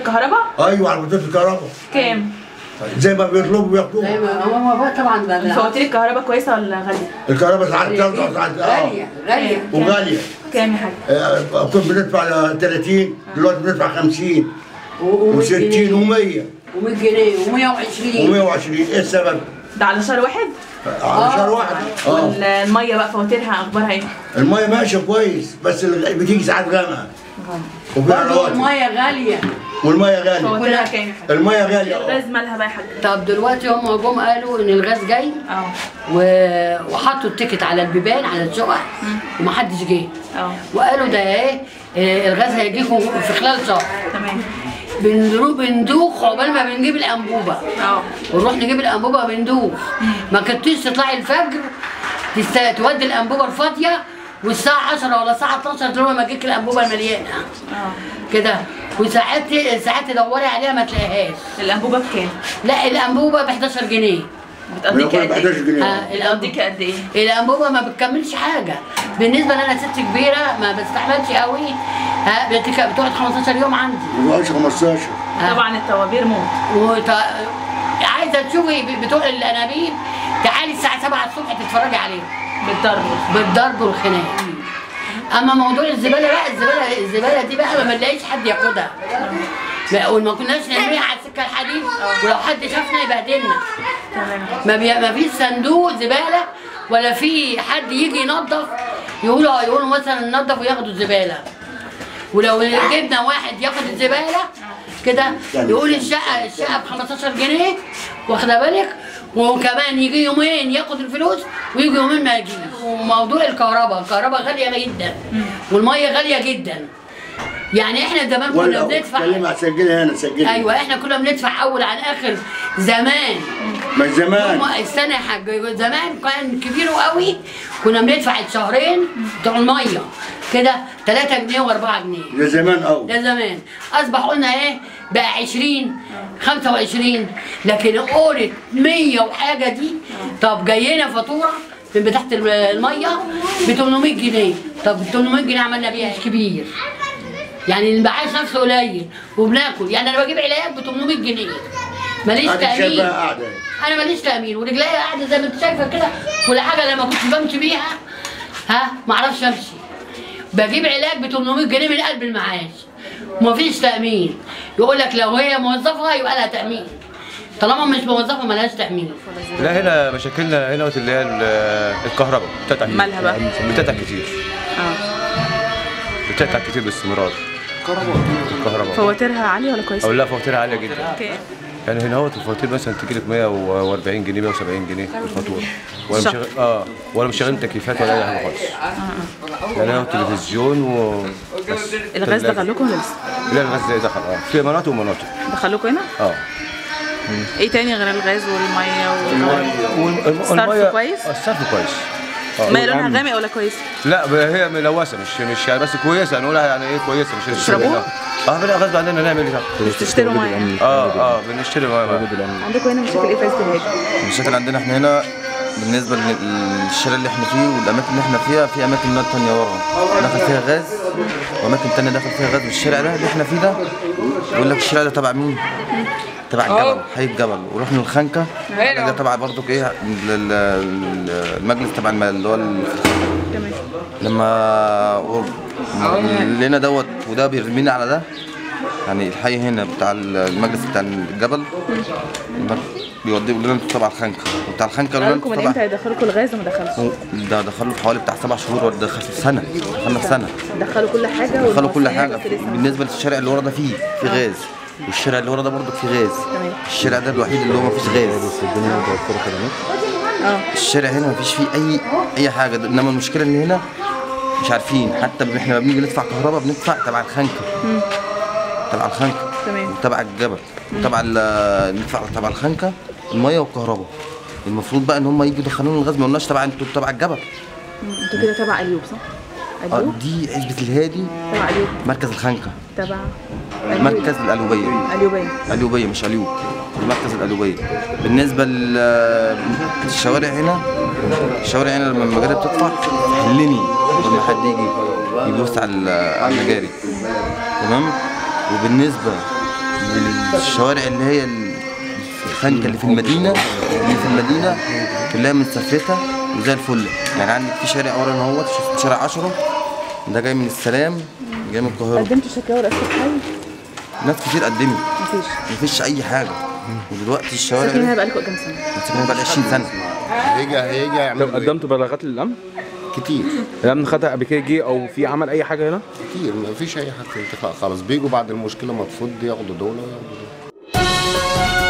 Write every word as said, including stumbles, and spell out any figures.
الكهرباء؟ ايوه على فاتوره الكهرباء. كام؟ زي ما بيطلبوا بياخدوها. زي ما هو طبعا. فواتير الكهرباء كويسه ولا غاليه؟ الكهرباء ساعات بترجع ساعات غاليه غاليه وغاليه. كام يا حاج؟ آه كنت بندفع ثلاثين، دلوقتي بندفع خمسين و60 ومية و100 جنيه و120 ومية وعشرين. ايه السبب؟ ده على شهر واحد؟ على شهر واحد. اه والميه بقى فواتيرها اخبارها ايه؟ الميه ماشيه كويس بس بتيجي ساعات غامقه. برضه الميه غاليه. والميه غاليه. فواتيرها كام يا حاج؟ الميه غاليه. الغاز مالها بقى يا حاج؟ طب دلوقتي هم جم قالوا ان الغاز جاي اه و... وحطوا التيكت على البيبان على الشقق ومحدش جه. اه وقالوا ده ايه الغاز هيجيكم في خلال شهر. تمام. بنروح بندوخ عقبال ما بنجيب الانبوبه. اه ونروح نجيب الانبوبه بندوخ. ما كنتيش تطلعي الفجر تست... تودي الانبوبه الفاضيه والساعه عشرة ولا الساعه اتناشر تروحي ما تجيك الانبوبه المليانه. اه كده. وساعات ساعات تدوري عليها ما تلاقيهاش. الانبوبه بكام؟ لا الانبوبه ب حداشر جنيه. بتقضيكي قد ايه؟ اه بتقضيكي قد ايه؟ الانبوبه ما بتكملش حاجه. بالنسبه لنا ست كبيره ما بستحملش قوي. ها بتقعد خمستاشر يوم عندي. ما بقاش خمستاشر. طبعا الطوابير موت. وط... عايزه تشوفي بتوع الانابيب تعالي الساعه سبعة الصبح تتفرجي عليهم. بالضرب بالضرب والخناق. اما موضوع الزباله بقى الزباله الزباله دي بقى ما بنلاقيش حد ياخدها. وما كناش نرميها على السكه الحديد ولو حد شافنا يبهدلنا. ما, بي... ما فيش صندوق زباله ولا في حد يجي ينظف يقولوا يقولوا مثلا ننظف وياخدوا الزباله. ولو جبنا واحد ياخد الزباله كده يقول الشقه الشقه ب خمستاشر جنيه واخده بالك، وكمان يجي يومين ياخد الفلوس ويجي يومين ما يجيش. وموضوع الكهرباء الكهرباء غاليه جدا والميه غاليه جدا. يعني احنا زمان كنا بندفع كلمة سجلها هنا سجلها. ايوه احنا كنا بندفع اول عن اخر زمان. مش زمان. استنى يا حاج زمان كان كبير قوي كنا بندفع الشهرين بتوع الميه كده تلاتة جنيه واربعة جنيه. ده زمان قوي. ده زمان. اصبح قلنا ايه بقى عشرين خمسة وعشرين لكن قولت مية وحاجه دي. طب جاينا فاتوره من بتاعت الميه ب تمنمية جنيه. طب تمنمية جنيه عملنا بيها مش كبير. يعني المعاش نفسه قليل وبناكل. يعني انا بجيب علاج ب تمنمية جنيه ماليش تامين. انا ماليش تامين ورجليا قاعده زي ما انت شايفه كده كل حاجه لما كنت بمشي بيها ها ما اعرفش امشي. بجيب علاج ب تمنمية جنيه من قلب المعاش ومفيش تامين. يقول لك لو هي موظفه يبقى لها تامين طالما مش موظفه مالهاش تامين. لا هنا مشاكلنا هنا اللي هي الكهرباء بتتعب. مالها بقى؟ بتتعب كتير. اه بتتعب كتير باستمرار. الكهرباء فواتيرها عاليه ولا كويسه؟ او لا فواتيرها عاليه جدا. اوكي. يعني هنا هو الفواتير مثلا تجي لك مية واربعين جنيه مية وسبعين جنيه الفاتوره. وانا مش شغال اه وانا مش شغال تكييفات ولا اي حاجه خالص. يعني انا التلفزيون و بس. الغاز دخل لكم ولا لسه؟ لا الغاز دخل اه في مناطق ومناطق. دخل لكم هنا؟ اه. ايه تاني غير الغاز والميه والكهرباء؟ الصرف كويس؟ الصرف كويس. الميه لونها غامق ولا كويس؟ لا هي ملوثه مش مش يعني بس كويسه هنقولها يعني ايه كويسه مش تشربوها؟ اه بنبقى غصب عننا نعمل ايه؟ بتشتروا ميه؟ اه اه بنشتري ميه. عندكم هنا مشاكل ايه في عزبة الهادي؟ المشاكل عندنا احنا هنا بالنسبه للشارع اللي احنا فيه والاماكن اللي احنا فيها في اماكن ثانيه ورا دخل فيها غاز واماكن ثانيه دخل فيها غاز. والشارع ده اللي احنا فيه ده يقول لك الشارع ده تبع مين؟ تبع الجبل حي الجبل. ورحنا الخنكه ده تبع برضك ايه المجلس تبع اللي هو تمام. لما لنا دوت وده بيرمينا على ده يعني الحي هنا بتاع المجلس بتاع الجبل بيوديه يقول لنا تبع الخنكه وبتاع الخنكه قال لكم من امتى هيدخلكم الغاز وما دخلش؟ ده دخلوا في حوالي بتاع سبع شهور ولا دخل في سنه دخلنا في سنه. دخلوا كل حاجه دخلوا كل حاجه بالنسبه للشارع اللي ورا ده فيه في غاز والشارع اللي ورا ده برضه فيه غاز. تمام. الشارع ده الوحيد اللي هو ما فيش غاز. الدنيا متوفره خدمات. اه الشارع هنا ما فيش فيه اي اي حاجه. انما المشكله ان هنا مش عارفين حتى احنا لما بنيجي ندفع كهرباء بندفع تبع الخنكه. تبع الخنكه. تمام. وتبع الجبل وتبع ندفع تبع الخنكه الميه والكهرباء. المفروض بقى ان هم يجوا يدخلونا الغاز ما قلناش تبع انتوا تبع الجبل. انتوا كده تبع اليوب صح؟ اه دي عزبة الهادي تبع اليوب مركز الخنكه تبع مركز القلوبيه. اليوبيه القلوبيه مش اليوب مركز القلوبيه. بالنسبه للشوارع هنا الشوارع هنا لما المجاري بتطلع حلني لما حد يجي يبص على المجاري تمام. وبالنسبه الشوارع اللي هي الخنكه اللي في المدينه اللي في المدينه كلها متسفلته وزي الفل. يعني عندك في شارع ورا اهوت شارع عشرة ده جاي من السلام جاي من القاهره. قدمتوا شكاوى لرئاسة الحي؟ ناس كتير قدمت مفيش مفيش اي حاجه. ودلوقتي الشوارع ساكنين هنا بقالكم كام سنه؟ ساكنين بقى عشرين سنه. هيجي هيجي يعمل طب قدمتوا بلاغات للامن؟ كتير. الامن خدها قبل كده جه او في عمل اي حاجه هنا؟ كتير مفيش اي حاجه في الانتفاع خالص. بيجوا بعد المشكله ما تفض ياخدوا دول وياخدوا دول.